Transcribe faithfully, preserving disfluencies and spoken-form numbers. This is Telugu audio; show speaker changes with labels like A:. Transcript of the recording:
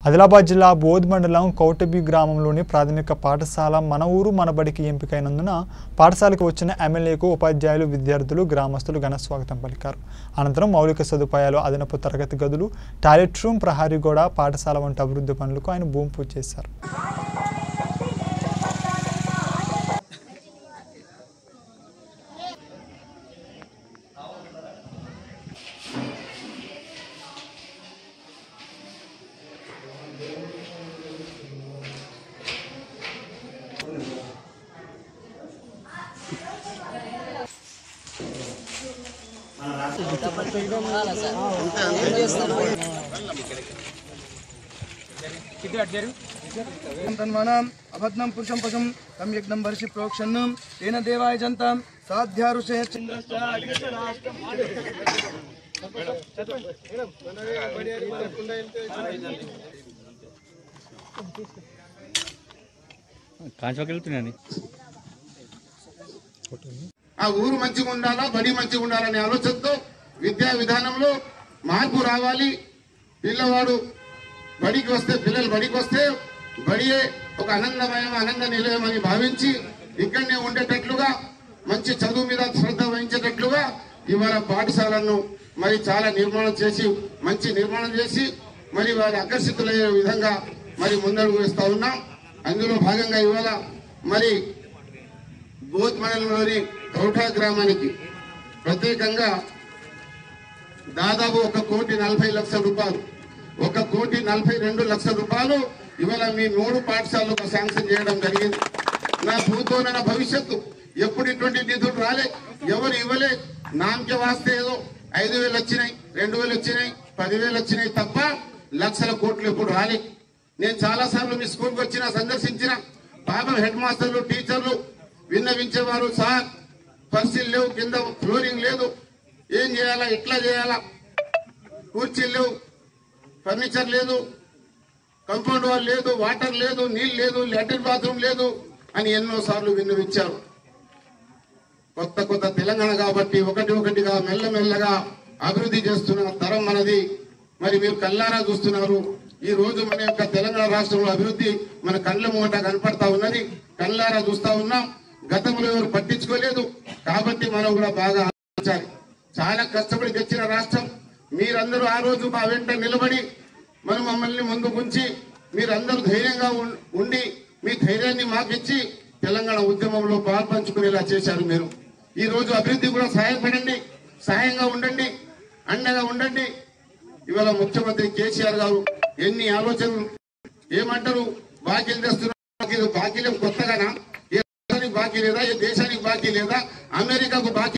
A: ఆదిలాబాద్ జిల్లా బోధ్ మండలం కౌటబి గ్రామంలోని ప్రాథమిక పాఠశాల మన ఊరు మనబడికి ఎంపికైనందున పాఠశాలకు వచ్చిన ఎమ్మెల్యేకు ఉపాధ్యాయులు విద్యార్థులు గ్రామస్తులు ఘన స్వాగతం పలికారు. అనంతరం మౌలిక సదుపాయాలు అదనపు తరగతి గదులు టాయిలెట్ రూమ్ ప్రహరీ గోడ పాఠశాల వంటి అభివృద్ధి పనులకు ఆయన భూమి పూజ చేశారు.
B: अभद्नं पुरुषं पशुं तं यज्ञं वर्षि प्रोक्षन् तेन देवाय जनतां साध्यारुषे
C: ఆ ఊరు మంచిగా ఉండాలా, బడి మంచిగా ఉండాలనే ఆలోచనతో విద్యా విధానంలో మార్పు రావాలి. పిల్లవాడు బడికి వస్తే పిల్లలు బడికి వస్తే బడియే ఒక ఆనందమయం ఆనంద నిలయం అని భావించి ఇక్కడనే ఉండేటట్లుగా మంచి చదువు మీద శ్రద్ధ వహించేటట్లుగా ఇవాళ పాఠశాలను మరి చాలా నిర్మాణం చేసి మంచి నిర్మాణం చేసి మరి వారి ఆకర్షితులయ్యే విధంగా మరి ముందడుగు వేస్తా ఉన్నాం. అందులో భాగంగా ఇవాళ మరి బోధ్ మండలంలోని కౌఠా గ్రామానికి ప్రత్యేకంగా దాదాపు ఒక కోటి నలభై లక్షల రూపాయలు ఒక కోటి నలభై రెండు లక్షల రూపాయలు ఇవాళ మీ మూడు పాఠశాలకు శాంక్షన్ చేయడం జరిగింది. నా భూతోన నా భవిష్యత్తు ఎప్పుడు ఇటువంటి నిధులు రాలే, ఎవరు ఇవ్వలే. నామకే వాస్తే ఏదో ఐదు వేలు వచ్చినాయి, రెండు వేలు వచ్చినాయి, పదివేలు వచ్చినాయి తప్ప లక్షల కోట్లు ఎప్పుడు రాలే. నేను చాలా సార్లు మీ స్కూల్కి వచ్చిన సందర్శించిన పాపం హెడ్ మాస్టర్లు టీచర్లు విన్నవించేవారు, సార్ పర్సీలు లేవు, కింద ఫ్లోరింగ్ లేదు, ఏం చేయాలా, ఎట్లా చేయాలా, కుర్చీలు లేవు, ఫర్నిచర్ లేదు, కంపౌండ్ వాల్ లేదు, వాటర్ లేదు, నీళ్ళు లేదు, లాట్రిన్ బాత్రూమ్ లేదు అని ఎన్నో సార్లు విన్నవించారు. కొత్త కొత్త తెలంగాణ కాబట్టి ఒకటి ఒకటిగా మెల్లమెల్లగా అభివృద్ధి చేస్తున్న తరం మనది. మరి మీరు కళ్ళారా చూస్తున్నారు. ఈ రోజు మన యొక్క తెలంగాణ రాష్ట్రంలో అభివృద్ధి మన కళ్ళ ముంగట కనపడతా ఉన్నది, కళ్ళారా చూస్తా ఉన్నాం. గతంలో ఎవరు పట్టించుకోలేదు కాబట్టి మనం కూడా బాగా ఆలోచించాలి. చాలా కష్టపడి తెచ్చిన రాష్ట్రం. మీరందరూ ఆ రోజు మా వెంట నిలబడి మనం మమ్మల్ని ముందుకుంచి మీరందరూ ధైర్యంగా ఉండి మీ ధైర్యాన్ని మాకిచ్చి తెలంగాణ ఉద్యమంలో పాల్పంచుకునేలా చేశారు. మీరు ఈ రోజు అభివృద్ధి కూడా సహాయపడండి, సహాయంగా ఉండండి, అండగా ఉండండి. ఇవాళ ముఖ్యమంత్రి కేసీఆర్ గారు ఎన్ని ఆలోచనలు ఏమంటారు, బాకీలు తెస్తున్నారు. బాకీలు కొత్తగానా? ఏ రాష్ట్రానికి బాకీ లేదా, ఏ దేశానికి బాకీ లేదా, అమెరికాకు బాకీ